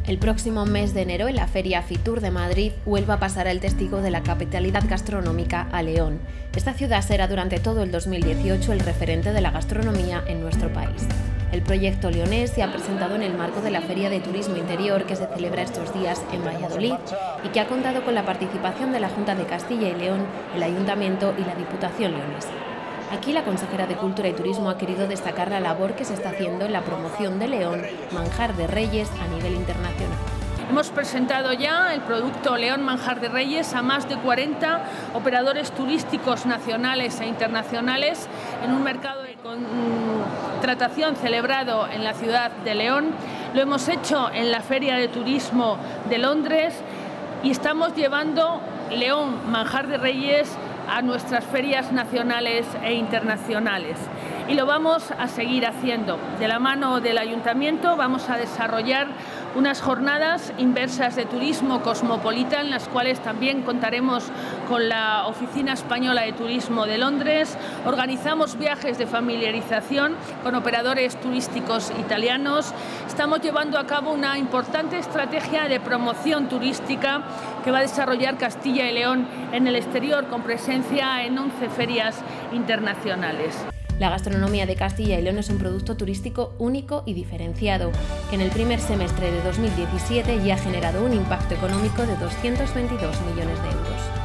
El próximo mes de enero, en la Feria Fitur de Madrid, Huelva pasará el testigo de la capitalidad gastronómica a León. Esta ciudad será durante todo el 2018 el referente de la gastronomía en nuestro país. El proyecto leonés se ha presentado en el marco de la Feria de Turismo Interior que se celebra estos días en Valladolid y que ha contado con la participación de la Junta de Castilla y León, el Ayuntamiento y la Diputación leonesa. Aquí la consejera de Cultura y Turismo ha querido destacar la labor que se está haciendo en la promoción de León, manjar de reyes a nivel internacional. Hemos presentado ya el producto León Manjar de Reyes a más de 40 operadores turísticos nacionales e internacionales en un mercado de contratación celebrado en la ciudad de León. Lo hemos hecho en la Feria de Turismo de Londres y estamos llevando León Manjar de Reyes a nuestras ferias nacionales e internacionales. Y lo vamos a seguir haciendo. De la mano del Ayuntamiento vamos a desarrollar unas jornadas inversas de turismo cosmopolita en las cuales también contaremos con la Oficina Española de Turismo de Londres. Organizamos viajes de familiarización con operadores turísticos italianos. Estamos llevando a cabo una importante estrategia de promoción turística que va a desarrollar Castilla y León en el exterior con presencia en 11 ferias internacionales. La gastronomía de Castilla y León es un producto turístico único y diferenciado, que en el primer semestre de 2017 ya ha generado un impacto económico de 222 millones de euros.